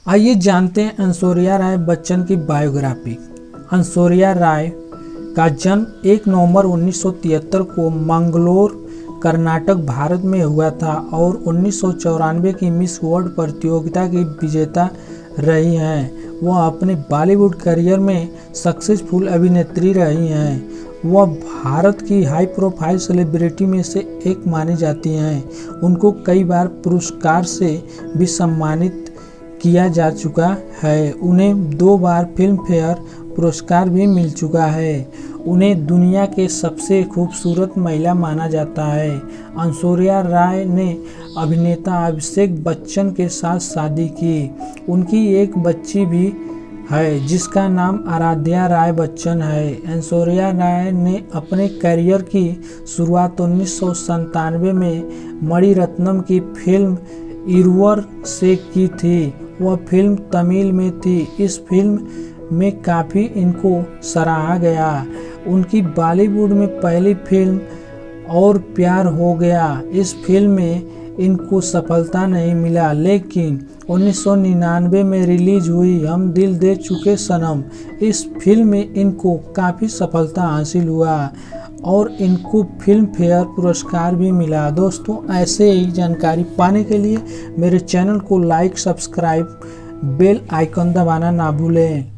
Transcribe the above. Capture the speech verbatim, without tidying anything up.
आइए जानते हैं ऐश्वर्या राय बच्चन की बायोग्राफी। ऐश्वर्या राय का जन्म एक नवंबर उन्नीस सौ तिहत्तर को मंगलोर, कर्नाटक, भारत में हुआ था और उन्नीस सौ चौरानवे की मिस वर्ल्ड प्रतियोगिता की विजेता रही हैं। वह अपने बॉलीवुड करियर में सक्सेसफुल अभिनेत्री रही हैं। वह भारत की हाई प्रोफाइल सेलिब्रिटी में से एक मानी जाती हैं। उनको कई बार पुरस्कार से भी सम्मानित किया जा चुका है। उन्हें दो बार फिल्म फेयर पुरस्कार भी मिल चुका है। उन्हें दुनिया के सबसे खूबसूरत महिला माना जाता है। ऐश्वर्या राय ने अभिनेता अभिषेक बच्चन के साथ शादी की। उनकी एक बच्ची भी है जिसका नाम आराध्या राय बच्चन है। ऐश्वर्या राय ने अपने करियर की शुरुआत उन्नीस सौ संतानवे में मणिरत्नम की फिल्म इरुवर से की थी। वह फिल्म तमिल में थी। इस फिल्म में काफ़ी इनको सराहा गया। उनकी बॉलीवुड में पहली फिल्म और प्यार हो गया, इस फिल्म में इनको सफलता नहीं मिला, लेकिन उन्नीस सौ निन्यानवे में रिलीज हुई हम दिल दे चुके सनम, इस फिल्म में इनको काफ़ी सफलता हासिल हुआ और इनको फिल्म फेयर पुरस्कार भी मिला। दोस्तों, ऐसे ही जानकारी पाने के लिए मेरे चैनल को लाइक, सब्सक्राइब, बेल आइकन दबाना ना भूलें।